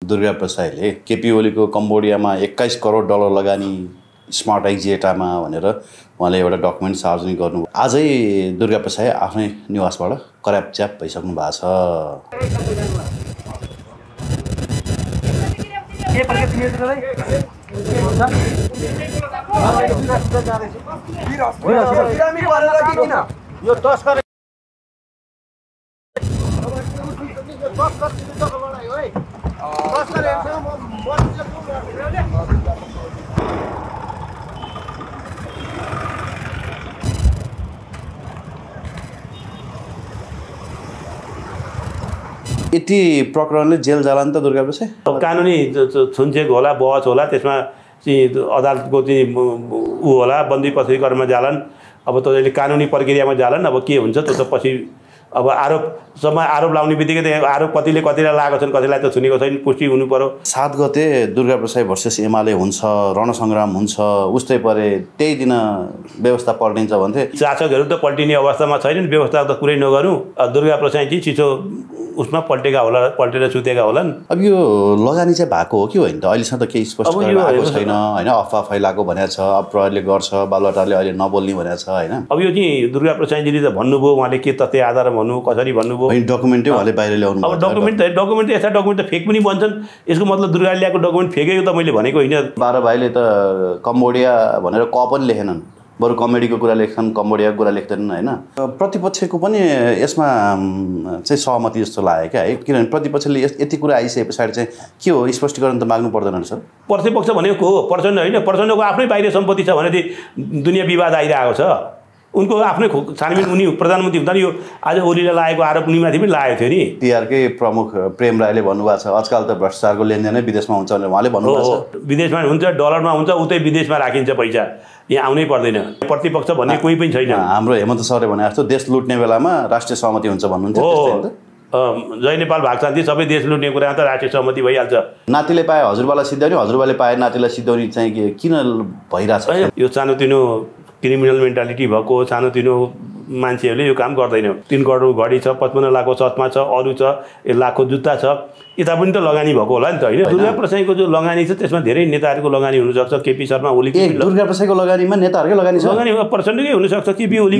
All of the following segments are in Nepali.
दुर्गा प्रसाईले केपी ओलीको कम्बोडियामा 21 करोड डलर लगानी स्मार्ट एक्जिएटामा भनेर उहाँले एउटा डकुमेन्ट सार्वजनिक गर्नु। आजै दुर्गा प्रसाई आफ्नै निवासबाट करापच्याप भइसक्नु भएको छ। यति प्रकरणले जेल जाला नि त दुर्गा प्रसाई? कानुनी छुनछेक होला, बहस होला, त्यसमा चाहिँ अदालतको चाहिँ ऊ होला, बन्दी पत्रीकरणमा जालान्। अब त्यसले कानुनी प्रक्रियामा जालान्। अब के हुन्छ त्यो त पछि अब आरोप लाउने बित्तिकै त आरोप कतिलाई लागेको छन्, कतिलाई त छुनेको छैन, पुष्टि हुनु पर्यो। 7 गते दुर्गा प्रसाई भर्सेस एमाले हुन्छ, रणसङ्ग्राम हुन्छ, उस्तै परे त्यही दिन व्यवस्था पल्टिन्छ भन्थे। शासकहरू त पल्टिने अवस्थामा छैनन्, व्यवस्था त कुरै नगरौँ। दुर्गा प्रसाई चाहिँ चिसो उसमा पल्टेका होला, पल्टेर सुतेका होलान्। अब यो लगानी चाहिँ भएको हो कि होइन त? अहिलेसम्म त केही स्पष्ट भएको छैन होइन। अफवाह फैलाएको भनेको छ, अब प्रहरीले गर्छ, बालुवाटारले अहिले नबोल्ने भनेको छ होइन। अब यो चाहिँ दुर्गा प्रसाईजीले त भन्नुभयो, उहाँले के तथ्य आधार भन्नु, कसरी भन्नुभयो, डकुमेन्टै उहाँले बाहिर ल्याउनु। अब डकुमेन्ट त यस्ता डकुमेन्ट त फेक पनि बन्छन्। यसको मतलब दुर्गाले ल्याएको डकुमेन्ट फेकै त मैले भनेको होइन। 12 भाइले त कम्बोडिया भनेर क पनि लेखेनन्, बरु कमेडीको कुरा लेख्छन्, कम्बोडियाको कुरा लेख्दैनन् होइन। प्रतिपक्षको पनि यसमा चाहिँ सहमति जस्तो लाग्यो क्या है, किनभने प्रतिपक्षले यति कुरा आइसके पछाडि चाहिँ के हो स्पष्टीकरण त माग्नु पर्दैन सर? प्रतिपक्ष भनेको हो प्रचण्ड होइन। प्रचण्डको आफ्नै बाहिर सम्पत्ति छ भने दुनियाँ विवाद आइरहेको छ। उनको आफ्नै छानबिन उनी प्रधानमन्त्री हुँदा नि यो आज ओलीलाई लागेको आरोप उनीमाथि पनि लागेको थियो नि। तिहारकै प्रमुख प्रेम राईले भन्नुभएको छ आजकल त भ्रष्टाचारको लेनदेनै विदेशमा हुन्छ भनेर उहाँले भन्नुभएको छ। विदेशमा हुन्छ, डलरमा हुन्छ, उतै विदेशमा राखिन्छ पैसा, यहाँ आउनै पर्दैन। प्रतिपक्ष भन्ने कोही पनि छैन। हाम्रो हेमन्त सरले भने जस्तो देश लुट्ने बेलामा राष्ट्रिय सहमति हुन्छ भन्नुहुन्छ। जय नेपाल भागशान्ति सबै देश लुट्ने कुरा त राष्ट्रिय सहमति भइहाल्छ। नातिले पाए हजुरबालाई सिद्ध्याउने, हजुरबाले पाए नातिलाई सिद्ध्याउने चाहिँ किन भइरहेछ? यो सानोतिनो क्रिमिनल मेन्टालिटी भएको सानोतिनो मान्छेहरूले यो काम गर्दैन। 3 करोड घडी छ, 55 लाखको चस्मा छ, अरू छ, 1 लाखको जुत्ता छ, यता पनि त लगानी भएको होला नि त होइन। दुर्गा प्रसाईको जो लगानी छ त्यसमा धेरै नेताहरूको लगानी हुनसक्छ। केपी शर्मा ओली दुर्गा प्रसाईको लगानीमा नेताहरूकै लगानी छ? लगानी प्रचण्डकै हुनसक्छ, केपी ओली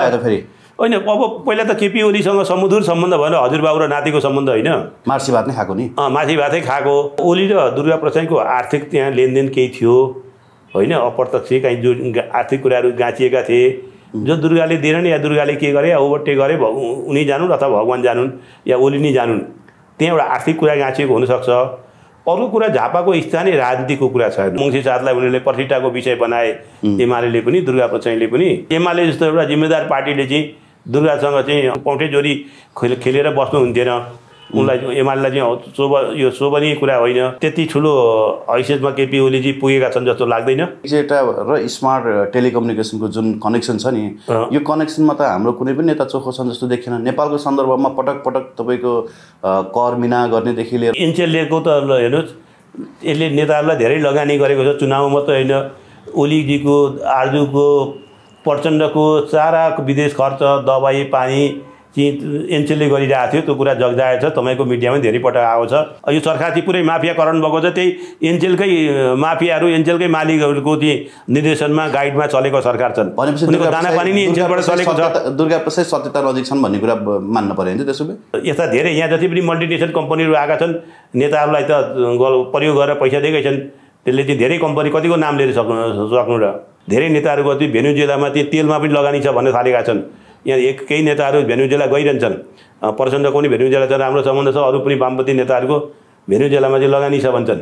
होइन। अब पहिला त केपी ओलीसँग सुमधुर सम्बन्ध भएर हजुरबाबु र नातिको सम्बन्ध होइन, मार्सी भात नै खाएको नि। माथि भातै खाएको। ओली र दुर्गा प्रसाईको आर्थिक त्यहाँ लेनदेन केही थियो होइन, अप्रत्यक्ष कहीँ जो आर्थिक कुराहरू गाँचिएका थिए, जो दुर्गाले दिएनन् या दुर्गाले के गरे या ओभरटेक गरे उनी जानुन् अथवा भगवान् जानुन् या ओली नै जानुन्, त्यहाँ एउटा आर्थिक कुरा गाँचिएको हुनसक्छ। अरू कुरा झापाको स्थानीय राजनीतिको कुरा छ। मुङ्सी साथलाई उनीहरूले पर्सिटाको विषय बनाए, एमाले पनि दुर्गा प्रसाईले पनि। एमाले जस्तो एउटा जिम्मेदार पार्टीले चाहिँ दुर्गासँग चाहिँ पौठे जोरी खेलेर बस्नुहुन्थेन। उनलाई एमालेलाई चाहिँ यो शोभनीय कुरा होइन। त्यति ठुलो हैसियतमा केपी ओलीजी पुगेका छन् जस्तो लाग्दैन। एक्जिएटा र स्मार्ट टेलिकम्युनिकेसनको जुन कनेक्सन छ नि, यो कनेक्सनमा त हाम्रो कुनै पनि नेता चोखो छन् जस्तो देखिएन। नेपालको सन्दर्भमा पटक पटक तपाईँको कर मिना गर्नेदेखि लिएर एनसेलको त हेर्नुहोस्, यसले नेताहरूलाई धेरै लगानी गरेको छ। चुनाव मात्रै होइन, ओलीजीको, आर्जुको, प्रचण्डको सारा विदेश खर्च, दबाई पानी चाहिँ एनसेलले गरिरहेको थियो। त्यो कुरा जगजाहेर छ, तपाईँको मिडियामा धेरै पटक आएको छ। यो सरकार चाहिँ पुरै माफियाकरण भएको छ। त्यही एनसेलकै माफियाहरू, एनसेलकै मालिकहरूको चाहिँ निर्देशनमा गाइडमा चलेको सरकार छन्। उनीहरूको दाना पानी नै एनसेलबाट चलेको छ। दुर्गा प्रसाई सत्यता नजिक छन् भन्ने कुरा मान्न पर्यो नि त्यसो भए। यस्ता धेरै यहाँ जति पनि मल्टिनेसनल कम्पनीहरू आएका छन्, नेताहरूलाई त प्रयोग गरेर पैसा दिएकै छन्। त्यसले चाहिँ धेरै कम्पनी कतिको नाम लिएर सक्नु र धेरै नेताहरूको चाहिँ भेनेजुएलामा चाहिँ तेलमा पनि लगानी छ भन्ने थालेका छन्। यहाँ केही नेताहरू भेनेजुएला गइरहन्छन्। प्रचण्डको पनि भेनेजुएलासँग राम्रो सम्बन्ध छ, अरू पनि वामपन्थी नेताहरूको भेनेजुएलामा चाहिँ लगानी छ भन्छन्।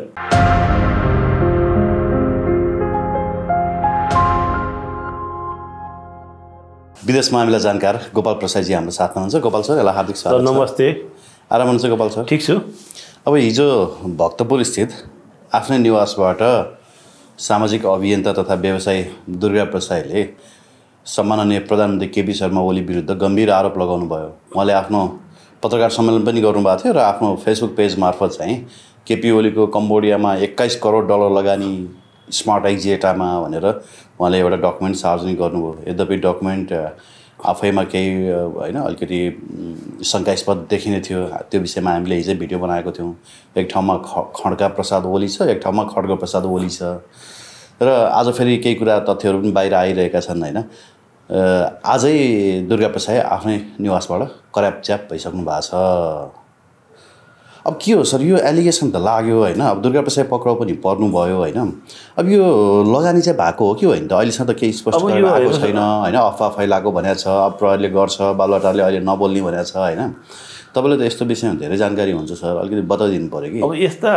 विदेश मामिला जानकार गोपाल प्रसाईजी हाम्रो साथमा हुनुहुन्छ। गोपाल सर, यसलाई हार्दिक स्वागत। नमस्ते। आराम हुनुहुन्छ गोपाल सर? ठिक छु। अब हिजो भक्तपुर स्थित आफ्नै निवासबाट सामाजिक अभियन्ता तथा व्यवसायी दुर्गा प्रसाईले सम्माननीय प्रधानमन्त्री केपी शर्मा ओली विरुद्ध गम्भीर आरोप लगाउनु भयो। उहाँले आफ्नो पत्रकार सम्मेलन पनि गर्नुभएको थियो र आफ्नो फेसबुक पेज मार्फत चाहिँ केपी ओलीको कम्बोडियामा 21 करोड डलर लगानी स्मार्ट एक्जिएटामा भनेर उहाँले एउटा डकुमेन्ट सार्वजनिक गर्नुभयो। यद्यपि डकुमेन्ट आफैमा केही होइन अलिकति शङ्कास्पद देखिने थियो। त्यो विषयमा हामीले हिजै भिडियो बनाएको थियौँ। एक ठाउँमा खड्का प्रसाद ओली छ, एक ठाउँमा खड्ग प्रसाद ओली छ र आज फेरि केही कुरा तथ्यहरू पनि बाहिर आइरहेका छन् होइन। आजै दुर्गा प्रसाद आफ्नै निवासबाट करापच्याप भइसक्नु भएको छ। अब के हो सर, यो एलिगेसन त लाग्यो होइन, अब दुर्गा प्रसाद पक्राउ पनि पर्नुभयो होइन। अब यो लगानी चाहिँ भएको हो कि होइन त अहिलेसम्म त केही स्पष्ट गरेर आएको छैन होइन। अफवाह फैलाएको भनेको छ, अब प्रहरीले गर्छ, बालुवाटारले अहिले नबोल्ने भनेको छ होइन। तपाईँले त यस्तो विषयमा धेरै जानकारी हुन्छ सर, अलिकति बताइदिनु पऱ्यो कि। अब यस्ता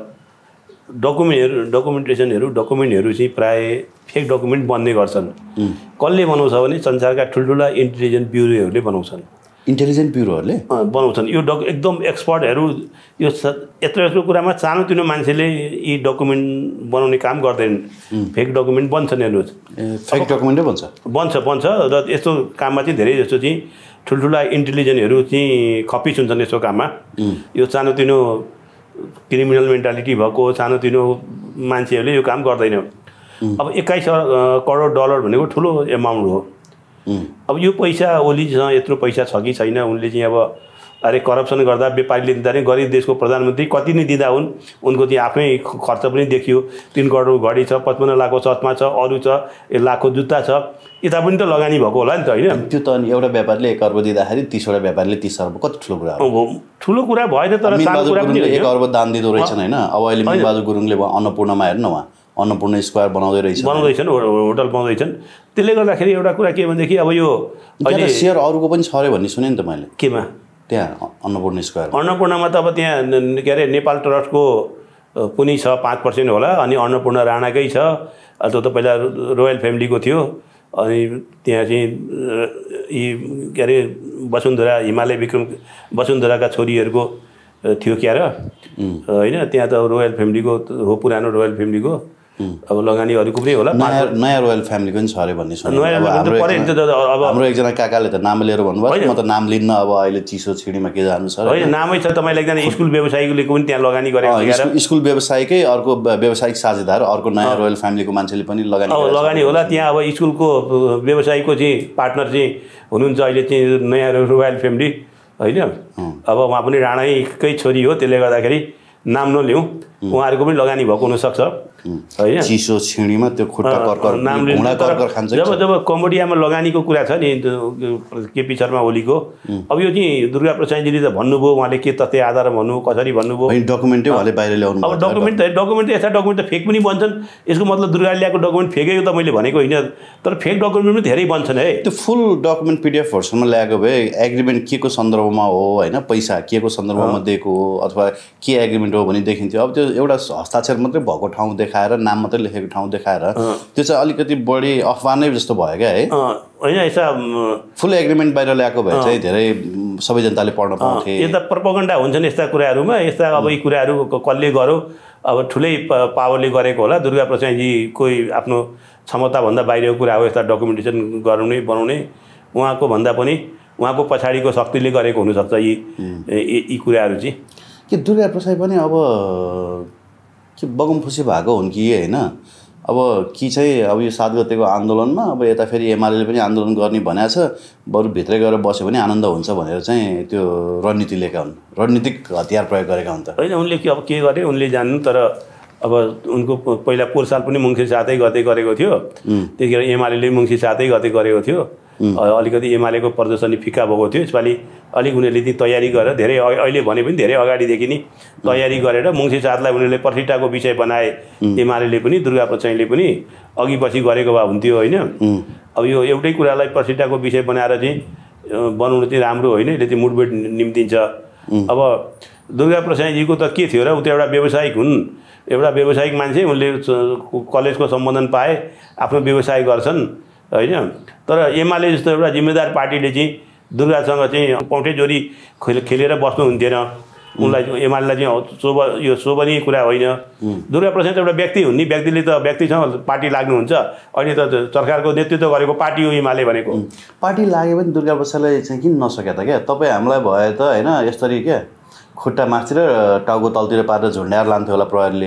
डकुमेन्टहरू चाहिँ प्रायः फेक डकुमेन्ट बन्ने गर्छन्। कसले बनाउँछ भने संसारका ठुल्ठुला इन्टेलिजेन्स ब्युरोहरूले बनाउँछन्। इन्टेलिजेन्ट ब्युरोहरूले बनाउँछन् यो एक्दम एक्सपर्टहरू। यो यत्रो कुरामा सानोतिनो मान्छेले यी डकुमेन्ट बनाउने काम गर्दैनन्। फेक डकुमेन्ट बन्छन् हेर्नुहोस्। फेक डकुमेन्टै बन्छ र यस्तो काममा चाहिँ धेरै जस्तो चाहिँ ठुल्ठुला इन्टेलिजेन्टहरू चाहिँ खप्पिस हुन्छन् यस्तो काममा। यो सानोतिनो क्रिमिनल मेन्टालिटी भएको सानोतिनो मान्छेहरूले यो काम गर्दैन। अब 21 करोड डलर भनेको ठुलो एमाउन्ट हो। अब यो पैसा ओलीसँग यत्रो पैसा छ कि छैन, उनले चाहिँ अब अरे करप्सन गर्दा व्यापारीले दिँदा नै गरिब देशको प्रधानमन्त्री कति नै दिँदा हुन्, उनको चाहिँ आफ्नै खर्च पनि देखियो। 3 करोड घडी छ, 55 लाखको चस्मा छ, अरू छ, 1 लाखको जुत्ता छ, यता पनि त लगानी भएको होला नि त होइन। त्यो त अनि एउटा व्यापारीले 1 अर्ब दिँदाखेरि 30 वटा व्यापारीले 30 अर्ब कति ठुलो कुरा हो। ठुलो कुरा भएन तर सानो कुरा पनि 1 अर्ब दान दिँदो रहेछन् होइन। अब अहिले मिनबहादुर गुरुङले अन्नपूर्णमा हेर्नु उहाँ अन्नपूर्ण स्क्वायर बनाउँदैछन्, होटल बनाउँदैछन्। त्यसले गर्दाखेरि एउटा कुरा के भनेदेखि अब यो अहिले सेयर अरूको पनि छ अरे भन्ने सुने नि त मैले। केमा? त्यहाँ अन्नपूर्ण स्क्वायर। अन्नपूर्णमा त अब त्यहाँ के अरे नेपाल ट्रस्टको पनि छ 5% होला, अनि अन्नपूर्ण राणाकै छ। त्यो त पहिला रोयल फ्यामिलीको थियो। अनि त्यहाँ चाहिँ यी के अरे वसुन्धरा हिमालय विक्रम वसुन्धराका छोरीहरूको थियो क्या र होइन। त्यहाँ त रोयल फ्यामिलीको हो, पुरानो रोयल फ्यामिलीको। अब लगानी अरूको पनि होला। नयाँ रोयल फ्यामिलीको पनि छ अरे भन्ने सुने। हाम्रो एकजना काकाले त नाम लिएर भन्नुभयो, म त नाम लिन्न, अब अहिले चिसो छिडीमा के जानु सर। होइन नामै छ, तपाईँलाई एकजना स्कुल व्यवसायीले पनि त्यहाँ लगानी गरेको स्कुल व्यवसायीकै अर्को व्यावसायिक साझेदार अर्को नयाँ रोयल फ्यामिलीको मान्छेले पनि लगानी होला। त्यहाँ अब स्कुलको व्यवसायीको चाहिँ पार्टनर चाहिँ हुनुहुन्छ अहिले चाहिँ नयाँ रोयल फ्यामिली होइन। अब उहाँ पनि राणाकै छोरी हो, त्यसले गर्दाखेरि नाम नलिउँ, उहाँहरूको पनि लगानी भएको हुनसक्छ होइन। चिसो छिडीमा त्यो खुट्टा कर्कर खान्छ। जब कम्बोडियामा लगानीको कुरा छ नि केपी शर्मा ओलीको, अब यो चाहिँ दुर्गा प्रसादजीले त भन्नुभयो, उहाँले के तथ्य आधार भन्नु कसरी भन्नुभयो, डकुमेन्टै उहाँले बाहिर ल्याउनु। अब डकुमेन्ट यस्ता डकुमेन्ट त फेक पनि बन्छन्। यसको मतलब दुर्गाले ल्याएको डकुमेन्ट फेकै हो त मैले भनेको होइन, तर फेक डकुमेन्ट पनि धेरै बन्छन् है। त्यो फुल डकुमेन्ट PDF भर्सनमा ल्याएको भए एग्रिमेन्ट के को सन्दर्भमा हो होइन, पैसा के को सन्दर्भमा दिएको हो अथवा के एग्रिमेन्ट हो भने देखिन्थ्यो। अब त्यो एउटा हस्ताक्षर मात्रै भएको ठाउँ देखाएर, नाम मात्रै लेखेको ठाउँ देखाएर त्यो चाहिँ अलिकति बढी अफवाह नै जस्तो भयो क्या है होइन। यस्ता फुल एग्रिमेन्ट बाहिर ल्याएको भए चाहिँ धेरै सबै जनताले पढ्न पाउँथे। यता प्रोपोगन्डा हुन्छन् यस्ता कुराहरूमा। यस्ता अब यी कुराहरू कसले गर्यो, अब ठुलै पावरले गरेको होला। दुर्गा प्रसादजी कोही आफ्नो क्षमताभन्दा बाहिरको कुरा हो यस्ता डकुमेन्टेसन बनाउने। उहाँको भन्दा पनि उहाँको पछाडिको शक्तिले गरेको हुनसक्छ यी कुराहरू चाहिँ। कि दुर्गा प्रसाद पनि अब के बगमफुसी भएको हुन् कि होइन। अब कि चाहिँ अब यो 7 गतेको आन्दोलनमा अब यता फेरि एमाले पनि आन्दोलन गर्ने भनेको छ, बरु भित्रै गएर बस्यो भने आनन्द हुन्छ भनेर चाहिँ त्यो रणनीति लिएका हुन्, रणनीतिक हतियार प्रयोग गरेका हुन् त होइन। उनले अब के गरे उनले जान्नु। तर अब उनको पहिला पोहोर साल पनि मङ्सिर 7 गते गरेको थियो, त्यतिखेर एमाले मङ्सिर 7 गते गरेको थियो। अलिकति एमालेको प्रदर्शनी फिक्का भएको थियो। यसपालि अलिक उनीहरूले चाहिँ तयारी गरेर धेरै अहिले भने पनि धेरै अगाडिदेखि नै तयारी गरेर मङ्सिर 7लाई उनीहरूले पर्सिटाको विषय बनाए। एमाले पनि दुर्गा प्रसादले पनि अघि पछि गरेको भए हुन्थ्यो होइन। अब यो एउटै कुरालाई पर्सिटाको विषय बनाएर चाहिँ बनाउनु चाहिँ राम्रो होइन, यसले चाहिँ मुडबेड निम्तिन्छ। अब दुर्गा प्रसादजीको त के थियो र, ऊ त एउटा व्यावसायिक हुन्, एउटा व्यावसायिक मान्छे। उनले कलेजको सम्बोधन पाए, आफ्नो व्यवसाय गर्छन् होइन। तर एमाले जस्तो एउटा जिम्मेदार पार्टीले चाहिँ दुर्गासँग चाहिँ पौठे जोरी खेलेर बस्नु हुन्थेन। उनलाई एमालेलाई चाहिँ यो शोभनीय कुरा होइन। दुर्गा प्रसाद एउटा व्यक्ति हुन् नि, व्यक्तिले त व्यक्तिसँग पार्टी लाग्नुहुन्छ। अहिले त सरकारको नेतृत्व गरेको पार्टी हो एमाले भनेको। पार्टी लाग्यो भने दुर्गा प्रसादले चाहिँ किन नसक्यो त क्या। तपाईँ हामीलाई भए त होइन यसरी क्या खुट्टा मास्तिर टाउको तलतिर पारेर झुन्ड्याएर लान्थ्यो होला प्रहरीले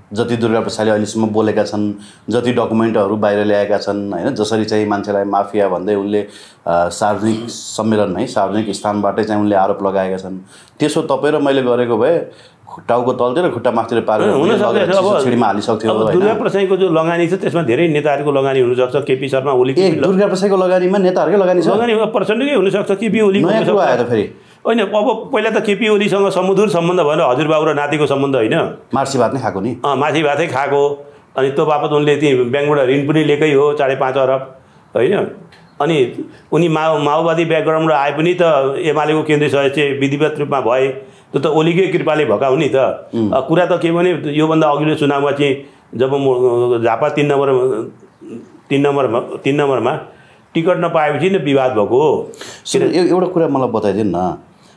जति दुर्गा प्रसादले अहिलेसम्म बोलेका छन्, जति डकुमेन्टहरू बाहिर ल्याएका छन् होइन, जसरी चाहिँ मान्छेलाई माफिया भन्दै उनले सार्वजनिक सम्मेलन है सार्वजनिक स्थानबाटै चाहिँ उनले आरोप लगाएका छन्, त्यसो तपाईँ र मैले गरेको भए टाउको तलतिर खुट्टा माथितिर पारेर छिडीमा हालिसक्थ्यो। दुर्गा प्रसादको जो लगानी छ त्यसमा धेरै नेताहरूको लगानी हुनसक्छ। केपी शर्मा ओली दुर्गा प्रसादको लगानीमा नेताहरूकै लगानी छ, लगानी प्रचण्डकै हुनसक्छ, केपी ओली आयो त फेरि होइन। अब पहिला त केपी ओलीसँग सुमधुर सम्बन्ध भएर हजुरबाबु र नातिको सम्बन्ध होइन, मार्सी भात नै खाएको नि, माथि भातै खाएको। अनि त्यो बापत उनले त्यही ब्याङ्कबाट ऋण पनि लिएकै हो 5.5 अरब होइन। अनि उनी माओवादी ब्याकग्राउन्डबाट आए पनि त एमालेको केन्द्रीय सदस्य विधिवत रूपमा भए, त्यो त ओलीकै कृपाले भएका हुन् नि त। कुरा त के भने योभन्दा अघिल्लो चुनावमा चाहिँ जब म झापा 3 नम्बरमा टिकट नपाएपछि नै विवाद भएको हो। एउटा कुरा मलाई बताइदिनु न,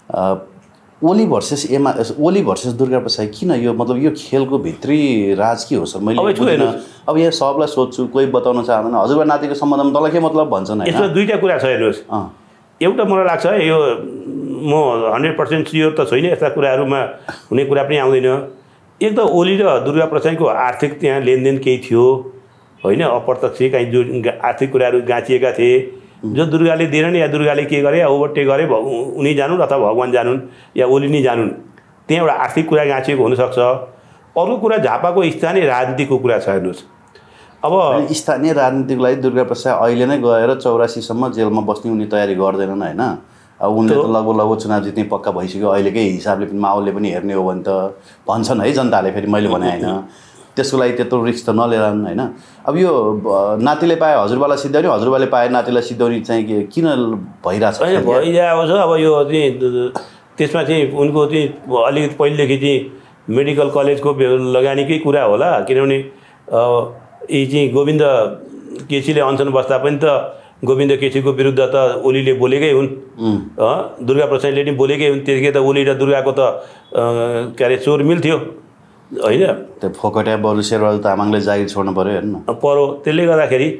ओली भर्सेस दुर्गा प्रसाद किन यो मतलब यो खेलको भित्री राज के हो सर? मैले अब यहाँ सबलाई सोध्छु, कोही बताउन चाहँदैन। हजुरबा नातिको सम्बन्धमा तँलाई के मतलब भन्छन् होइन? यसमा दुईवटा कुरा छ हेर्नुहोस्। एउटा मलाई लाग्छ यो म 100% स्योर त छैन, यस्ता कुराहरूमा हुने कुरा पनि आउँदैन। एक त ओली र दुर्गा प्रसादको आर्थिक त्यहाँ लेनदेन केही थियो होइन, अप्रत्यक्ष कहीँ जो आर्थिक कुराहरू गाँचिएका थिए, जो दुर्गाले दिएनन् या दुर्गाले के गरे ओभरटेक गरे उनी जानुन् अथवा भगवान् जानुन् या ओली नै जानुन्, त्यहाँ एउटा आर्थिक कुरा गाँचिएको हुनसक्छ। अरू कुरा झापाको स्थानीय राजनीतिको कुरा छ हेर्नुहोस्। अब स्थानीय राजनीतिको लागि दुर्गा प्रसाद अहिले नै गएर 84 सम्म जेलमा बस्ने उनी तयारी गर्दैनन् होइन। अब उनले त लगभग चुनाव जित्ने पक्का भइसक्यो, अहिलेकै हिसाबले पनि माहौलले पनि हेर्ने हो भने त भन्छन् है जनताले, फेरि मैले भने होइन। त्यसको लागि त्यत्रो रिस्क त नलिएरन् होइन। अब यो नातिले पाए हजुरबालाई सिद्ध्याउने, हजुरबाले पाए नातिलाई सिद्ध्याउने चाहिँ किन भइरहेछ? भइरहेको छ। अब यो चाहिँ त्यसमा चाहिँ उनको चाहिँ अलिकति पहिलेदेखि चाहिँ मेडिकल कलेजको लगानीकै कुरा होला, किनभने यी चाहिँ गोविन्द केसीले अनसन बस्दा पनि त गोविन्द केसीको विरुद्ध त ओलीले बोलेकै हुन्, दुर्गा प्रसादले पनि बोलेकै हुन्। त्यसकै त ओली र दुर्गाको त के अरे चोर मिल्थ्यो होइन। त्यो फोकटिया बरु शेरबहादुर तामाङले जागिर छोड्नु पऱ्यो हेर्नु पऱ्यो। त्यसले गर्दाखेरि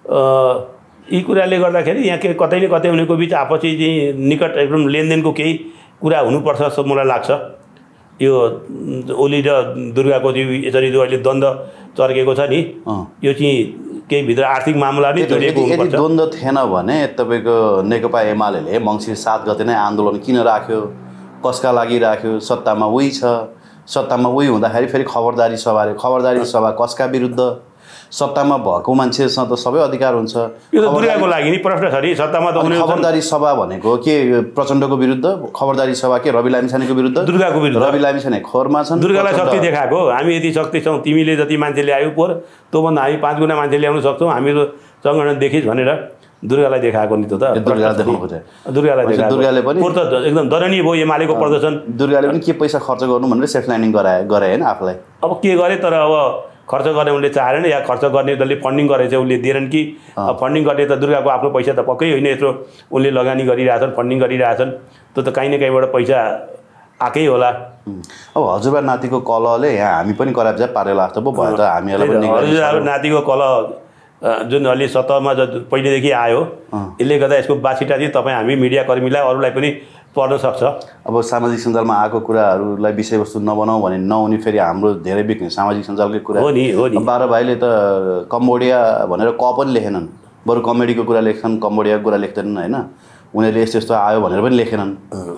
यी कुराले गर्दाखेरि यहाँ के कतै न कतै उनीहरूको बिच आपसी चाहिँ निकट एकदम लेनदेनको केही कुरा हुनुपर्छ जस्तो मलाई लाग्छ। यो ओली र दुर्गाको चाहिँ यसरी जो अहिले द्वन्द्व चर्केको छ नि, यो चाहिँ केही भित्र आर्थिक मामला नै जोडिएको हुनुपर्छ। द्वन्द्व थिएन भने तपाईँको नेकपा एमाले मङ्सिर 7 गते नै आन्दोलन किन राख्यो, कसका लागि राख्यो? सत्तामा उही छ, सत्तामा उही हुँदाखेरि फेरि खबरदारी सभा कसका विरुद्ध? सत्तामा भएको मान्छेसँग त सबै अधिकार हुन्छ। यो त दुर्गाको लागि नि प्रश्न छ नि। सत्तामा त खबरदारी सभा भनेको के प्रचण्डको विरुद्ध, खबरदारी सभा के रवि लामिछानेको विरुद्ध? दुर्गाको विरुद्ध। रवि लामिछाने खोरमा छन्, दुर्गालाई शक्ति देखाएको। हामी यति शक्ति छौँ, तिमीले जति मान्छे ल्यायो पोर त्योभन्दा हामी 5 गुणा मान्छे ल्याउन सक्छौँ, हामीहरू सङ्गठन देखिस् भनेर दुर्गालाई देखाएको नि त। दुर्गालाई देखाएको। दुर्गाले पनि एकदम दयनीय भयो एमालेको प्रदर्शन। दुर्गाले पनि के पैसा खर्च गर्नु भनेर सेफ ल्यान्डिङ गरे होइन आफूलाई। अब के गरे, तर अब खर्च गर्ने उनले चाहेन या खर्च गर्ने जसले फन्डिङ गरेछ उसले दिएनन् कि? फन्डिङ गर्ने त दुर्गाको आफ्नो पैसा त पक्कै होइन, यत्रो उनले लगानी गरिरहेछन्, फन्डिङ गरिरहेछन्, त्यो त कहीँ न कहीँबाट पैसा आएकै होला। अब हजुरबा नातिको कलहले यहाँ हामी पनि कराब्जा पारेला जस्तो पो भयो त। हामीहरूलाई पनि हजुरबा नातिको कलह जुन अलि सतहमा पहिलेदेखि आयो, यसले गर्दा यसको बासिटा चाहिँ तपाईँ हामी मिडियाकर्मीलाई अरूलाई पनि पर्न सक्छ। अब सामाजिक सञ्जालमा आएको कुराहरूलाई विषयवस्तु नबनाऊ भने नहुने, फेरि हाम्रो धेरै बिग्ने सामाजिक सञ्जालकै कुरा हो नि। 12 भाइले त कम्बोडिया भनेर पनि लेखेनन्, बरु कमेडीको कुरा लेख्छन्, कम्बोडियाको कुरा लेख्दैनन् होइन। उनीहरूले यस्तो यस्तो आयो भनेर पनि लेखेनन्।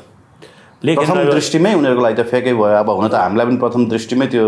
प्रथम दृष्टिमै उनीहरूको लागि त फेकै भयो। अब हुन त हामीलाई पनि प्रथम दृष्टिमै त्यो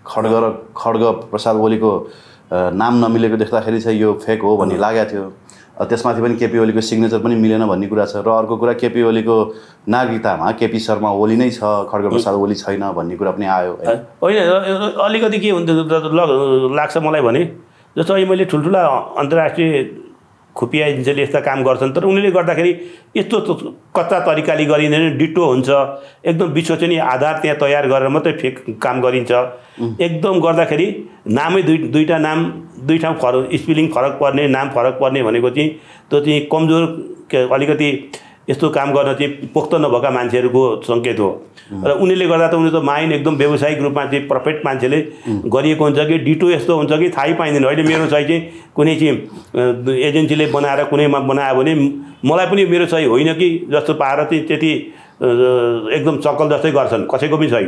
खड्ग प्रसाद ओलीको नाम नमिलेको देख्दाखेरि चाहिँ यो फेक हो भन्ने लागेको थियो। त्यसमाथि पनि केपी ओलीको सिग्नेचर पनि मिलेन भन्ने कुरा छ। र अर्को कुरा केपी ओलीको नागरिकतामा केपी शर्मा ओली नै छ, खड्ग प्रसाद ओली छैन भन्ने कुरा पनि आयो होइन। अलिकति के हुन्छ लाग्छ मलाई भने, जस्तो अहिले मैले ठुल्ठुला अन्तर्राष्ट्रिय खुफिया एजेन्सीले यस्ता काम गर्छन्, तर उनीहरूले गर्दाखेरि यस्तो कच्चा तरिकाले गरिँदैन, डिटो हुन्छ। एकदम विश्वसनीय आधार त्यहाँ तयार गरेर मात्रै फेक काम गरिन्छ। एकदम गर्दाखेरि नामै दुईवटा नाम दुई ठाउँ स्पेलिङ फरक पर्ने, नाम फरक पर्ने भनेको चाहिँ त्यो चाहिँ कमजोर अलिकति यस्तो काम गर्न चाहिँ पोख्त नभएका मान्छेहरूको सङ्केत हो। र उनीहरूले गर्दा त उनीहरू त माइन एकदम व्यावसायिक रूपमा चाहिँ पर्फेक्ट मान्छेले गरिएको हुन्छ कि डिटो यस्तो हुन्छ कि थाहै पाइँदैन। अहिले मेरो सही चाहिँ कुनै चाहिँ एजेन्सीले बनाएर कुनैमा बनायो भने मलाई पनि मेरो सही होइन कि जस्तो पाएर चाहिँ त्यति एकदम चक्कल जस्तै गर्छन्, कसैको पनि सही।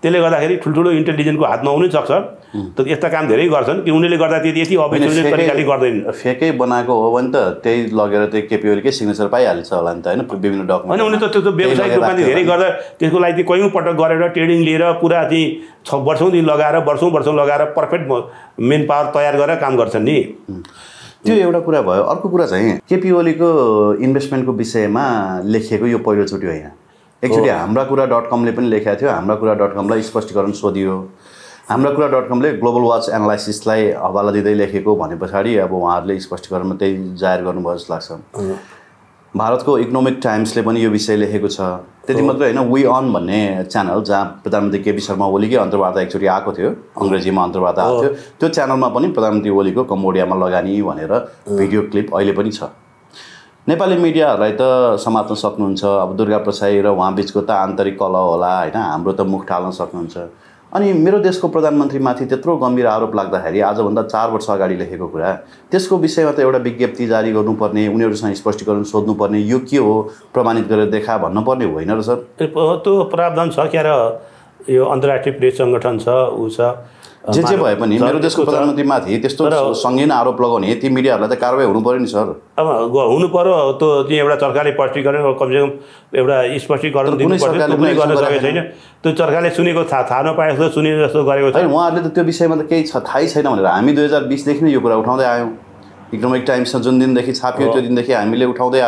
त्यसले गर्दाखेरि ठुल्ठुलो इन्टेलिजेन्सको हातमा आउनै सक्छ त यस्ता काम धेरै गर्छन् कि उनीहरूले गर्दा यति अविश्वसनीय तरिकाले गर्दैनन् फेकै बनाएको हो भने त त्यही लगेर त्यही केपीओलीकै सिग्नेचर पाइहाल्छ होला नि त होइन विभिन्न डकुमेन्ट होइन उनीहरूले त त्यो व्यवसायिक रूपमा धेरै गर्दा त्यसको लागि कयौँ पटक गरेर ट्रेनिङ लिएर पुरा चाहिँ वर्षौँदेखि लगाएर वर्षौँ लगाएर पर्फेक्ट मेन पावर तयार गरेर काम गर्छन् नि त्यो एउटा कुरा भयो अर्को कुरा चाहिँ केपीओलीको इन्भेस्टमेन्टको विषयमा लेखिएको यो पहिलोचोटि होइन एकचोटि हाम्राकुरा.कमले पनि लेखेको थियो हाम्राकुरा.कमलाई स्पष्टीकरण सोधियो हाम्राकुरा.कमले ग्लोबल वाच एनालाइसिसलाई हवाला दिँदै लेखेको भने पछाडि अब उहाँहरूले स्पष्टीकरणमा त्यही जाहेर गर्नुभयो जस्तो लाग्छ भारतको इकोनोमिक टाइम्सले पनि यो विषय लेखेको छ त्यति मात्रै होइन वी अन भन्ने च्यानल जहाँ प्रधानमन्त्री केपी शर्मा ओलीकै अन्तर्वार्ता एकचोटि आएको थियो अङ्ग्रेजीमा अन्तर्वार्ता आएको थियो त्यो च्यानलमा पनि प्रधानमन्त्री ओलीको कम्बोडियामा लगानी भनेर भिडियो क्लिप अहिले पनि छ नेपाली मिडियाहरूलाई त समात्न सक्नुहुन्छ अब दुर्गा प्रसाई र उहाँ बिचको त आन्तरिक कलह होला होइन हाम्रो त मुख टाल्न सक्नुहुन्छ अनि मेरो देशको प्रधानमन्त्रीमाथि त्यत्रो गम्भीर आरोप लाग्दाखेरि आजभन्दा 4 वर्ष अगाडि लेखेको कुरा त्यसको विषयमा त एउटा विज्ञप्ति जारी गर्नुपर्ने उनीहरूसँग स्पष्टीकरण सोध्नुपर्ने यो के हो प्रमाणित गरेर देखा भन्नुपर्ने होइन र सर त्यो प्रावधान छ क्या र यो अन्तर्राष्ट्रिय प्रेस सङ्गठन छ ऊ छ जे भए पनि मेरो देशको प्रधानमन्त्रीमाथि त्यस्तो सङ्गीन आरोप लगाउने ती मिडियाहरूलाई त कारबाही हुनु पर्यो नि सर अब हुनु पर्यो त्यो चाहिँ एउटा सरकारले स्पष्टीकरण कमसेकम एउटा स्पष्टीकरण दिनु पर्छ त्यो पनि गर्न सकेको छैन त्यो सरकारले सुनेको थाहा नपाए जस्तो सुने जस्तो गरेको छैन उहाँहरूले त त्यो विषयमा त केही थाहै छैन भनेर हामी 2020 देखि नै यो कुरा उठाउँदै आयौँ इकोनोमिक टाइम्समा जुन दिनदेखि छापियो त्यो दिनदेखि हामीले उठाउँदै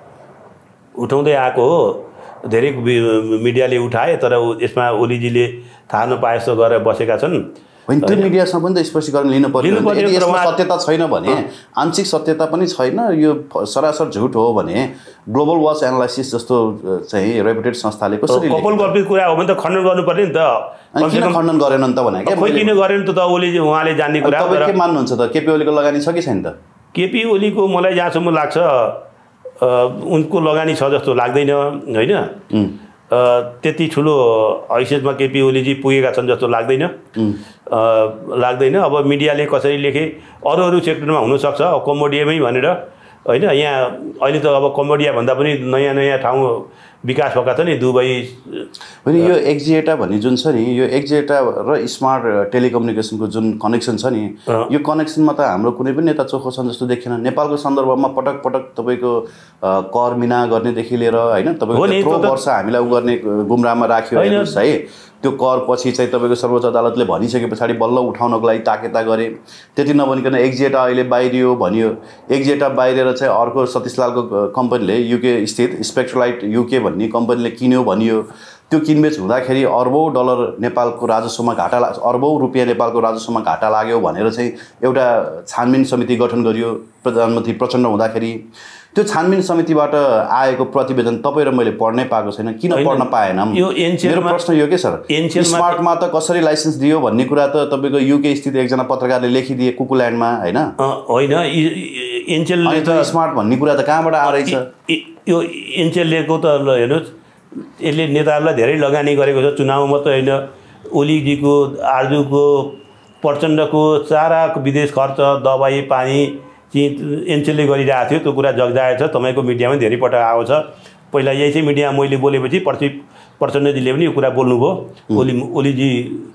आएको हो धेरै मिडियाले उठाए तर यसमा ओलीजीले थाहा नपाए जस्तो गरेर बसेका छन् होइन त्यो मिडियासँग पनि त स्पष्टीकरण लिनु पर्यो यसमा सत्यता छैन भने आंशिक सत्यता पनि छैन यो सरासर झुट हो भने ग्लोबल वाच एनालाइसिस जस्तो चाहिँ रेपुटेड संस्थाले कसरी कपोलकल्पित कुरा हो भने त खण्डन गर्नुपर्ने नि त किन खण्डन गरेनन् त भने खोइ किन गरेन त ओलीजी उहाँले जान्ने कुरा तपाईँ के मान्नुहुन्छ त केपी ओलीको लगानी छ कि छैन त केपी ओलीको मलाई जहाँसम्म लाग्छ उनको लगानी छ जस्तो लाग्दैन होइन त्यति ठुलो हैसियतमा केपी ओलीजी पुगेका छन् जस्तो लाग्दैन अब मिडियाले कसरी लेखे अरू सेक्टरमा हुनसक्छ कम्बोडियामै भनेर होइन यहाँ अहिले त अब कम्बोडिया भन्दा पनि नयाँ ठाउँ विकास भएका छ नि दुबई होइन यो एक्जिएटा भन्ने जुन छ नि यो एक्जिएटा र स्मार्ट टेलिकम्युनिकेसनको जुन कनेक्सन छ नि यो कनेक्सनमा त हाम्रो कुनै पनि नेता चोखो छन् जस्तो देखिएन नेपालको सन्दर्भमा पटक तपाईँको कर मिना गर्नेदेखि लिएर होइन तपाईँको यत्रो वर्ष हामीलाई उ गर्ने गुमराहमा राख्यो हेर्नुहोस् है त्यो कर पछि चाहिँ तपाईँको सर्वोच्च अदालतले भनिसके पछाडि बल्ल उठाउनको लागि ताकेता गरे त्यति नभनिकन एक्जिएटा अहिले बाहिरियो भनियो एक्जिएटा बाहिरेर चाहिँ अर्को सतीशलालको कम्पनीले युके स्थित स्पेक्ट्रलाइट युके भन्ने कम्पनीले किन्यो भनियो त्यो किनबेच हुँदाखेरि अर्बौं डलर नेपालको राजस्वमा घाटा अर्बौं रुपियाँ नेपालको राजस्वमा घाटा लाग्यो भनेर चाहिँ एउटा छानबिन समिति गठन गरियो प्रधानमन्त्री प्रचण्ड हुँदाखेरि त्यो छानबिन समितिबाट आएको प्रतिवेदन तपाईँ र मैले पढ्नै पाएको छैन किन पढ्न पाएन मेरो प्रश्न यो के सर स्मार्टमा त कसरी लाइसेन्स दियो भन्ने कुरा त तपाईँको युके स्थित एकजना पत्रकारले लेखिदिए कुकुल्यान्डमा होइन एनसेलले त स्मार्ट भन्ने कुरा त कहाँबाट आएछ यो एनसेललेको त हेर्नुहोस् यसले नेताहरूलाई धेरै लगानी गरेको छ चुनाव मात्रै होइन ओलीजीको आर्जुको प्रचण्डको सारा विदेश खर्च दबाई पानी एनसेलले गरिरहेको थियो त्यो कुरा जगजाहेर छ तपाईँको मिडियामा धेरै पटक आएको छ पहिला यही चाहिँ मिडियामा मैले बोलेपछि प्रचण्डजीले पनि यो कुरा बोल्नुभयो ओलीजी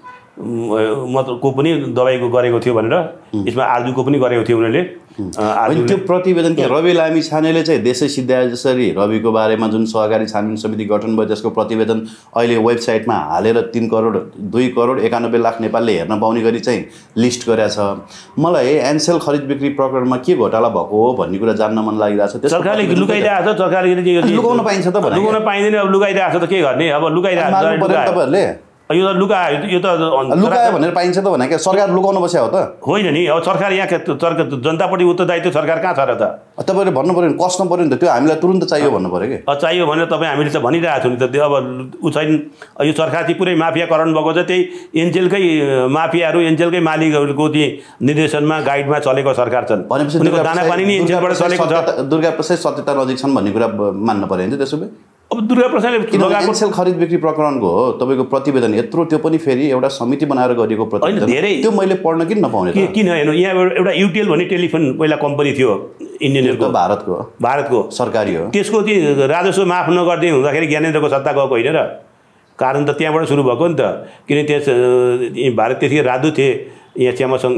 को पनि दबाईको गरेको थियो भनेर यसमा आर्जुको पनि गरेको थियो उनीहरूले त्यो प्रतिवेदन के रवि लामिछानेले चाहिँ देशै सिद्ध्याए जसरी रविको बारेमा जुन सहकारी छानबिन समिति गठन भयो त्यसको प्रतिवेदन अहिले वेबसाइटमा हालेर 2 करोड 91 लाख नेपालले हेर्न पाउने गरी चाहिँ लिस्ट गरेको छ मलाई एनसेल खरिद बिक्री प्रकरणमा के घोटाला भएको हो भन्ने कुरा जान्न मन लागिरहेको छ सरकारले लुकाइरहेको छ सरकारले लुकाउन पाइन्छ त भने लुकाउन पाइँदैन अब लुकाइरहेको छ त के गर्ने अब लुकाइरहेको छ तपाईहरुले यो त लुकायो भनेर पाइन्छ त भने के सरकार लुकाउन बस्या हो त होइन नि अब सरकार यहाँ जनतापट्टि उत्तरदायित्व सरकार कहाँ छ र त तपाईले भन्नु पर्यो नि कस्न पर्यो नि त त्यो हामीलाई तुरुन्त चाहियो भन्नु पर्यो के चाहियो भनेर तपाईँ हामीले त भनिरहेको छौँ नि त त्यो अब उ छैन यो सरकार चाहिँ पुरै माफियाकरण भएको छ त्यही एनसेलकै माफियाहरू एनसेलकै मालिकहरूको चाहिँ निर्देशनमा गाइडमा चलेको सरकार छन् भनेपछि दाना पानी नि एनसेलबाट चलेको छ दुर्गा प्रसाद सत्यता नजिक छन् भन्ने कुरा मान्न पर्यो नि त्यसो भए अब दुर्गा प्रसादले एनसेल खरिद बिक्री प्रकरणको हो तपाईँको प्रतिवेदन यत्रो त्यो पनि फेरि एउटा समिति बनाएर गरिएको प्रतिवेदन त्यो मैले पढ्न किन नपाउने किन हेर्नु यहाँ एउटा युटिएल भन्ने टेलिफोन पहिला कम्पनी थियो इन्डियनको भारतको सरकारी हो त्यसको चाहिँ राजस्व माफ नगर्दै हुँदाखेरि ज्ञानेन्द्रको सत्ता गएको होइन र कारण त त्यहाँबाट सुरु भएको नि त, किन त्यहाँ भारत त्यतिखेर राजदूत थिए यहाँ श्यामसँग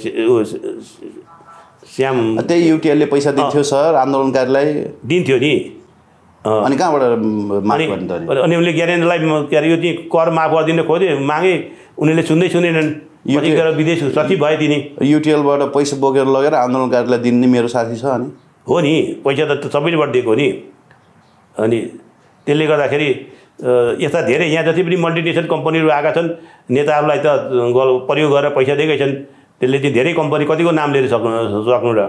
श्याम, त्यही युटिएलले पैसा दिन्थ्यो सर आन्दोलनकारीलाई, दिन्थ्यो नि। अनि कहाँबाट माफ गर्ने त? अनि उनले ज्ञानेन्द्रलाई के अरे यो चाहिँ कर माफ गरिदिन खोजे, मागे, उनीहरूले सुन्दैनन्, पछि गएर विदेश सचिव भए तिनी। युटिएलबाट पैसा बोकेर लगेर आन्दोलनकारीलाई दिने मेरो साथी छ। अनि हो नि, पैसा त सबैबाट दिएको हो नि। अनि त्यसले गर्दाखेरि यस्ता धेरै यहाँ जति पनि मल्टिनेसनल कम्पनीहरू आएका छन्, नेताहरूलाई त प्रयोग गरेर पैसा दिएकै छन्। त्यसले चाहिँ धेरै कम्पनी कतिको नाम लिएर सक्नु र।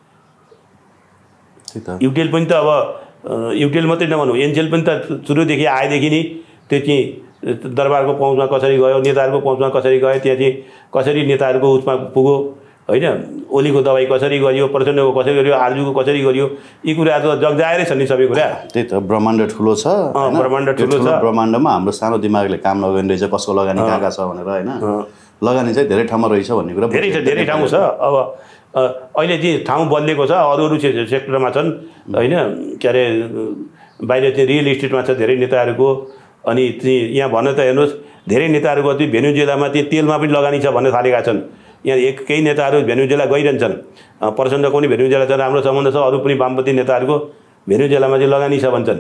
युटिएल पनि त अब युटिएल मात्रै नभनौँ, एनसेल पनि त सुरुदेखि आएदेखि नि त्यो चाहिँ दरबारको पहुँचमा कसरी गयो, नेताहरूको पहुँचमा कसरी गयो, त्यहाँ चाहिँ कसरी नेताहरूको उसमा पुग्यो होइन, ओलीको दबाई कसरी गरियो, प्रचण्डको कसरी गरियो, आरजुको कसरी गरियो, यी कुराहरू त जगजाएरै छन् नि सबै कुरा। त्यही त ब्रह्माण्ड ठुलो छ, ब्रह्माण्ड ठुलो छ। ब्रह्माण्डमा हाम्रो सानो दिमागले काम नगर्ने रहेछ, कसको लगानी कहाँ कहाँ छ भनेर होइन, लगानी चाहिँ धेरै ठाउँमा रहेछ भन्ने कुरा धेरै ठाउँ छ। अब अहिले चाहिँ ठाउँ बदलेको छ, अरू सेक्टरमा छन् होइन, के अरे बाहिर चाहिँ रियल इस्टेटमा छ धेरै नेताहरूको। अनि चाहिँ यहाँ भन्न त हेर्नुहोस्, धेरै नेताहरूको चाहिँ भेनेजुएलामा चाहिँ तेलमा पनि लगानी छ भन्ने थालेका छन्। यहाँ केही नेताहरू भेनेजुएला गइरहन्छन्, प्रचण्डको पनि भेनेजुएलासँग राम्रो सम्बन्ध छ, अरू पनि वामपन्थी नेताहरूको भेनेजुएलामा चाहिँ लगानी छ भन्छन्।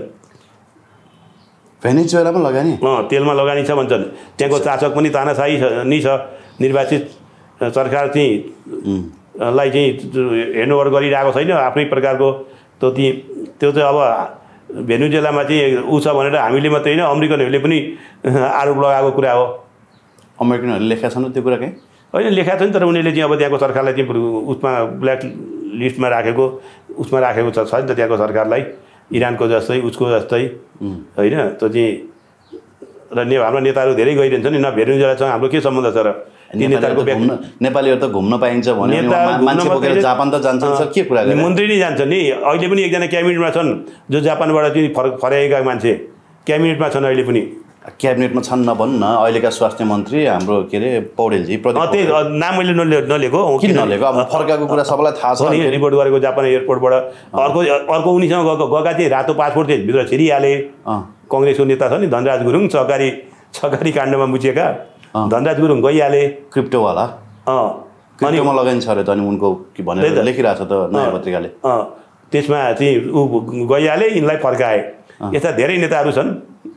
भेनेजुएलामा लगानी तेलमा लगानी छ भन्छन्। त्यहाँको शासक पनि तानाशाही नै छ, निर्वाचित सरकार चाहिँ लाई चाहिँ हेन्डओभर गरिरहेको छैन आफ्नै प्रकारको। त्यो चाहिँ अब भेनेजुएलामा चाहिँ ऊ छ भनेर हामीले मात्रै होइन, अमेरिकनहरूले पनि आरोप लगाएको कुरा हो। अमेरिकनहरूले लेखेका छन् त्यो कुरा? होइन लेखाएको छ नि, तर उनीहरूले चाहिँ अब त्यहाँको सरकारलाई चाहिँ उसमा ब्ल्याक लिस्टमा राखेको छ नि त त्यहाँको सरकारलाई, इरानको जस्तै उसको जस्तै होइन। त्यो चाहिँ र हाम्रो नेताहरू धेरै गइरहन्छन् नि, न भेनेजुएलासँग हाम्रो के सम्बन्ध छ र? नेपालीहरू त घुम्न पाइन्छ भने मान्छे बोकेर जापान त जान्छन् सर, के कुरा गर्ने? मन्त्री नै जान्छन् नि। अहिले पनि एकजना क्याबिनेटमा छन् जो जापानबाट चाहिँ फर्याएका मान्छे क्याबिनेटमा छन् अहिले पनि। क्याबिनेटमा छन् नभन्न, अहिलेका स्वास्थ्य मन्त्री हाम्रो के अरे पौडेलजी, त्यही नाम मैले नलिएको। किन नलिएको? अब फर्काएको कुरा सबैलाई थाहा छ नि, रिपोर्ट गरेको जापान एयरपोर्टबाट। अर्को उनीसँग गएका चाहिँ रातो पासपोर्ट चाहिँ भित्र छिरिहाले। कङ्ग्रेसको नेता छ नि धनराज गुरुङ, सहकारी काण्डमा मुछिएका धनराज गुरुङ गइहाले, क्रिप्टोवाला। क्रिप्टोमा लगाइन्छ अरे त, अनि उनको के भनेर लेखिरहेको छ त नयाँ पत्रिकाले। त्यसमा चाहिँ ऊ गइहाले, यिनलाई फर्काए। यस्ता धेरै नेताहरू छन्।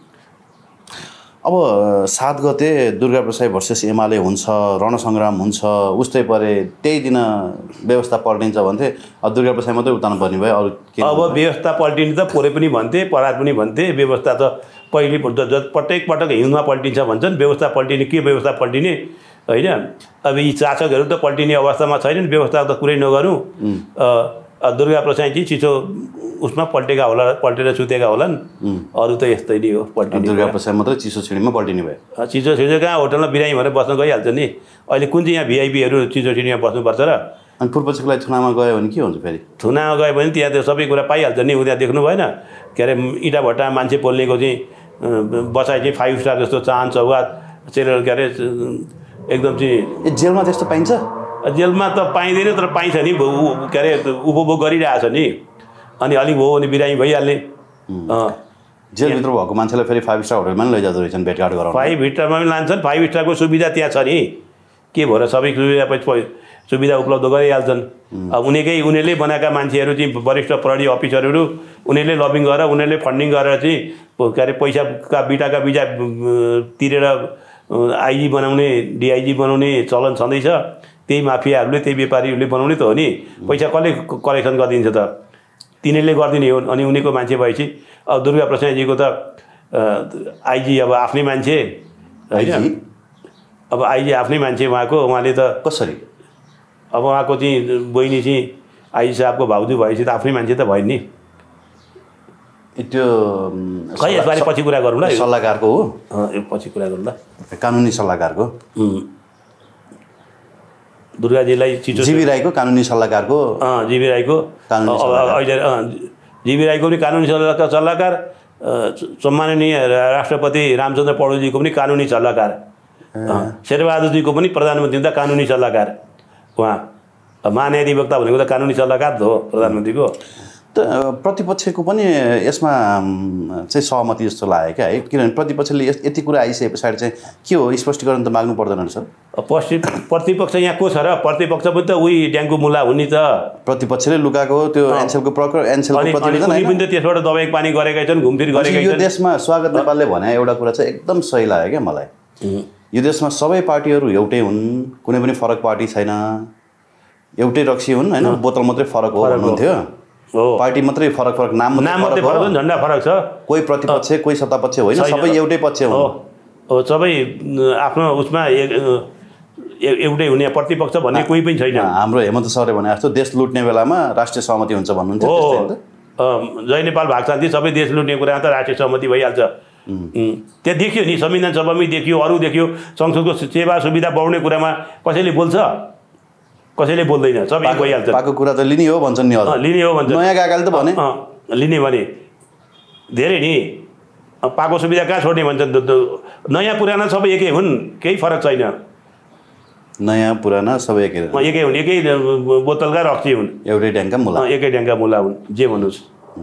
अब 7 गते दुर्गाप्रसाद भर्सेस एमाले हुन्छ, रणसङ्ग्राम हुन्छ, उस्तै परे त्यही दिन व्यवस्था पल्टिन्छ भन्थे। अब दुर्गाप्रसाद मात्रै उतार्नु पर्ने भयो, अरू के? अब व्यवस्था पल्टिने त पोरे पनि भन्थे, परात पनि भन्थे। व्यवस्था त पहिले प्रत्येक पटक हिउँदमा पल्टिन्छ भन्छन्, व्यवस्था पल्टिने के व्यवस्था पल्टिने होइन। अब यी शासकहरू त पल्टिने अवस्थामा छैनन्, व्यवस्था त कुरै नगरौँ। दुर्गाप्रसाद चाहिँ चिसो उसमा पल्टेका होला, पल्टेर सुतेका होलान्, अरू त यस्तै नै हो पल्टिने। दुर्गाप्रसाद मात्रै चिसो छिडीमा पल्टिने भयो। चिसो छिडी कहाँ होटलमा बिरामी भनेर बस्न गइहाल्छ नि। अहिले कुन चाहिँ यहाँ भिआइपीहरू चिसो छिडीमा बस्नुपर्छ र? अनि पूर्वचिकलाई थुनामा गयो भने के हुन्छ फेरि? थुनामा गयो भने त्यहाँ त सबै कुरा पाइहाल्छ नि। उता देख्नु भएन के अरे इँटा भट्टा मान्छे पोल्नेको चाहिँ बसाइ चाहिँ 5 स्टार जस्तो चाहन चौहात चेरेर के अरे एकदम चाहिँ। जेलमा त्यस्तो पाइन्छ? जेलमा त पाइँदैन, तर पाइन्छ नि, के अरे उपभोग गरिरहेछ नि। अनि अलिक भयो भने बिरामी भइहाल्ने। जेलभित्र भएको मान्छेलाई फेरि 5 स्टार होटलमा पनि लैजाँदो रहेछन् भेटघाट गराउन। 5 स्टारमा पनि लान्छन्। 5 स्टारको सुविधा त्यहाँ छ नि, के भएर सबै सुविधा उपलब्ध गरिहाल्छन्। अब उनीहरूले बनाएका मान्छेहरू चाहिँ वरिष्ठ प्रहरी अफिसरहरू, उनीहरूले लबिङ गरेर, उनीहरूले फन्डिङ गरेर चाहिँ के अरे पैसाका बिटाका बिजा तिरेर आइजी बनाउने, डिआइजी बनाउने चलन छँदैछ। त्यही माफियाहरूले, त्यही व्यापारीहरूले बनाउने त हो नि। पैसा कसले कलेक्सन गरिदिन्छ त? तिनीहरूले गरिदिने हो। अनि उनीको मान्छे भएपछि अब दुर्गाप्रसादजीको त आइजी अब आफ्नै मान्छे होइन। अब आइजी आफ्नै मान्छे उहाँको, उहाँले त कसरी अब उहाँको चाहिँ बहिनी चाहिँ आइजी साहबको भाउजू भएपछि त आफ्नै मान्छे त भयो नि। त्यो खै यसबारे पछि कुरा गरौँ ल। सल्लाहकारको हो, पछि कुरा गरौँ ल। कानुनी सल्लाहकारको दुर्गाजीलाई छिटो जीवी राईको कानुनी सल्लाहकारको जीवी राईको अहिले जीवी राईको पनि कानुनी सल्लाहकार, सम्माननीय राष्ट्रपति रामचन्द्र पौडेलजीको पनि कानुनी सल्लाहकार, शेरबहादुरजीको पनि प्रधानमन्त्री त कानुनी सल्लाहकार। उहाँ महान्यायाधिवक्ता भनेको त कानुनी सल्लाहकार त हो प्रधानमन्त्रीको। प्रतिपक्षको पनि यसमा चाहिँ सहमति जस्तो लाग्यो क्या है, किनभने प्रतिपक्षले यति कुरा आइसके पछाडि चाहिँ के हो स्पष्टीकरण त माग्नु पर्दैन सर। प्रतिपक्ष यहाँ को छ र? प्रतिपक्ष पनि त उही ड्याङको मुला हुने त, प्रतिपक्षले लुकाएको त्यो एनसेलको प्रतिवेदन पनि त त्यसबाट दबाई पानी गरेकै छन्, घुमफिर गरेकै छन्। यो देशमा स्वागत नेपालले भने एउटा कुरा चाहिँ एकदम सही लाग्यो क्या मलाई। यो देशमा सबै पार्टीहरू एउटै हुन्, कुनै पनि फरक पार्टी छैन, एउटै रक्सी हुन् होइन, बोतल मात्रै फरक हो भन्नुहुन्थ्यो। पार्टी मात्रै फरक फरक नाम मात्रै फरक हो, झन्डा फरक छ, कोही प्रतिपक्ष कोही सत्तापक्ष होइन, सबै एउटै पक्ष हो, सबै आफ्नो उसमा एउटै हुने प्रतिपक्ष भन्ने कोही पनि छैन। हाम्रो हेमन्त सरले भने जस्तो देश लुट्ने बेलामा राष्ट्रिय सहमति हुन्छ भन्नुहुन्थ्यो। जय नेपाल भाग शान्ति सबै देश लुट्ने कुरा त राष्ट्रिय सहमति भइहाल्छ। त्यहाँ देखियो नि, संविधान सभामै देखियो, अरू देखियो, संसदको सेवा सुविधा बढाउने कुरामा कसैले बोल्छ? कसैले बोल्दैन, सबै भइहाल्छ। पाएको कुरा त लिने हो भन्छन् नि, लिने हो भन्छ, नयाँ गएकाले त भने लिने भने धेरै नि, पाएको सुविधा कहाँ छोड्ने भन्छन्। नयाँ पुराना सबै एकै हुन्, केही फरक छैन। नयाँ पुराना सबै एकै हुन्, एकै बोतलका रक्सी हुन्, एउटै ड्याङका मुला, एकै ड्याङका मुला हुन्, जे भन्नुहोस्।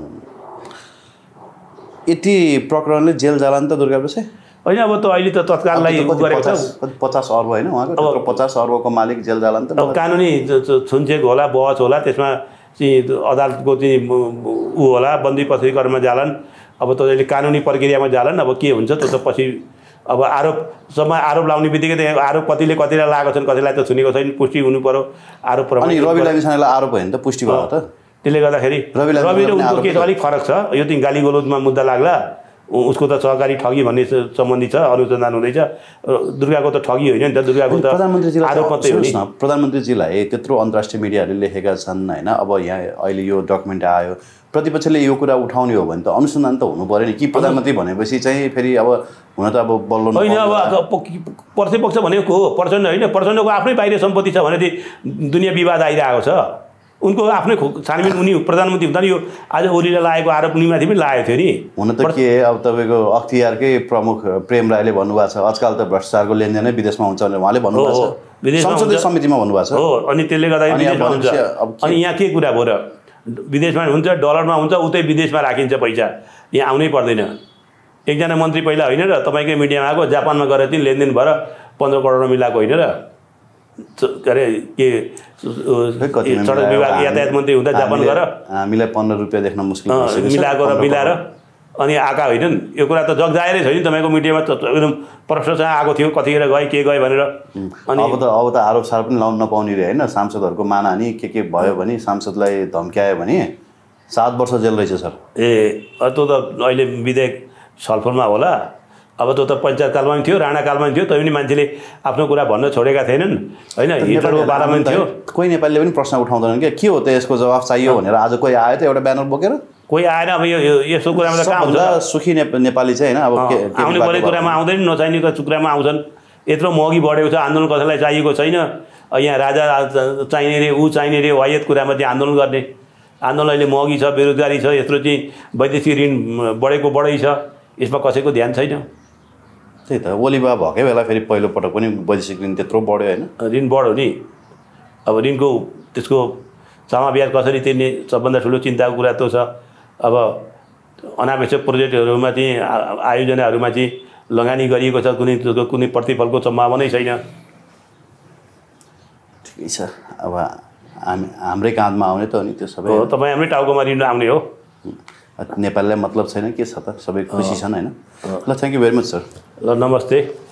यति प्रकरणले जेल जाला नि त दुर्गा प्रसाद? होइन, अब त अहिले त तत्काललाई गरेको छ 50 अर्ब होइन उहाँको, 50 अर्बको मालिक जेल जाला नि त। अब कानुनी छुनछेक होला, बहस होला, त्यसमा चाहिँ अदालतको चाहिँ ऊ होला, बन्दी पत्रीकरणमा जालान्। अब त अहिले कानुनी प्रक्रियामा जालान्। अब के हुन्छ त्यो त पछि अब आरोपसम्म आरोप लाउने बित्तिकै त आरोप कतिलाई लागेको छन्, कसैलाई त छुनेको छैन, पुष्टि हुनु पर्यो आरोप। अनि रवि लामिछानेलाई आरोप होइन त पुष्टि भयो त। त्यसले गर्दाखेरि रवि र उनको केस अलिक फरक छ। यो चाहिँ गाली गलौजमा मुद्दा लाग्ला, उसको त सहकारी ठगी भन्ने सम्बन्धी छ, अनुसन्धान हुँदैछ। दुर्गाको त ठगी होइन नि त, दुर्गाको त आरोप मात्रै हो नि। प्रधानमन्त्रीजीलाई त्यत्रो अन्तर्राष्ट्रिय मिडियाहरूले लेखेका छन् होइन। अब यहाँ अहिले यो डकुमेन्ट आयो, प्रतिपक्षले यो कुरा उठाउने हो भने त अनुसन्धान त हुनु पऱ्यो नि कि प्रधानमन्त्री भनेपछि चाहिँ फेरि अब हुन त अब बल्ल होइन। अब प्रतिपक्ष भनेको हो प्रचण्ड होइन, प्रचण्डको आफ्नै बाहिर सम्पत्ति छ भने दुनियाँ विवाद आइरहेको छ। उनको आफ्नै छानबिन उनी प्रधानमन्त्री हुँदा नि यो आज ओलीलाई लागेको आरोप उनीमाथि पनि लागेको थियो नि। हुन त के अब तपाईँको अख्तियारकै प्रमुख प्रेम राईले भन्नुभएको छ आजकल त भ्रष्टाचारको लेनदेनै विदेशमा हुन्छ भनेर उहाँले भन्नुभएको छ, संसदीय समितिमा भन्नुभएको छ। हो, अनि त्यसले गर्दाखेरि विदेशमा हुन्छ। अनि यहाँ के कुरा भयो र? विदेशमा हुन्छ, डलरमा हुन्छ, उतै विदेशमा राखिन्छ पैसा, यहाँ आउनै पर्दैन। एकजना मन्त्री पहिला होइन र तपाईँकै मिडियामा आएको, जापानमा गएर चाहिँ लेनदेन भएर 15 करोड मिलाएको होइन र? के अरे के सडक विभाग यातायात मन्त्री हुँदा जापान गएर हामीलाई 15 रुपियाँ देख्न मुस्किल मिलाएको र मिलाएर अनि आएका होइनन्। यो कुरा त जगजाहेरै छ नि, तपाईँको मिडियामा त एकदम प्रश्नसँग आएको थियो, कतिखेर गए के गए भनेर। अनि अब त आरोप सारोप पनि लाउन नपाउने रे होइन। सांसदहरूको मानहानि के भयो भने, सांसदलाई धम्क्यायो भने 7 वर्ष जेल रहेछ सर। त्यो त अहिले विधेयक छलफलमा होला। अब त्यो त पञ्चायत कालमा पनि थियो, राणा कालमा पनि थियो, तै पनि मान्छेले आफ्नो कुरा भन्न छोडेका थिएनन् होइन। हिटलरको पालामा पनि थियो। कोही नेपालीले पनि प्रश्न उठाउँदैनन् कि के हो त यसको जवाफ चाहियो भनेर। आज कोही आयो त एउटा ब्यानर बोकेर, कोही आएन। अब यो यस्तो कुरामा त कहाँ हुन्छ? सुखी नेपाली चाहिँ होइन, अब आउने पर्ने कुरामा आउँदैन, नचाहिने कुरामा आउँछन्। यत्रो महँगी बढेको छ, आन्दोलन कसैलाई चाहिएको छैन। यहाँ राजा चाहिने रे, ऊ चाहिने रे, वायत कुरामा चाहिँ आन्दोलन गर्ने। आन्दोलन अहिले महँगी छ, बेरोजगारी छ, यत्रो चाहिँ वैदेशिक ऋण बढै छ, यसमा कसैको ध्यान छैन। त्यही त ओली बा भएकै बेला फेरि पहिलोपटक पनि वैदेशिक ऋण त्यत्रो बढ्यो होइन। ऋण बढ्यो नि। अब ऋणको त्यसको जम्मा ब्याज कसरी तिर्ने सबभन्दा ठुलो चिन्ताको कुरा त्यो छ। अब अनावश्यक प्रोजेक्टहरूमा चाहिँ आयोजनाहरूमा चाहिँ लगानी गरिएको छ, कुनै प्रतिफलको सम्भावनै छैन। ठिकै छ, अब हाम्रै काँधमा आउने त हो नि त्यो सबै। हो, तपाईँ हाम्रै टाउकोमा ऋण आउने हो। नेपाललाई मतलब छैन, के छ त, सबै खुसी छन् होइन। ल, thank you very much sir. ल, नमस्ते।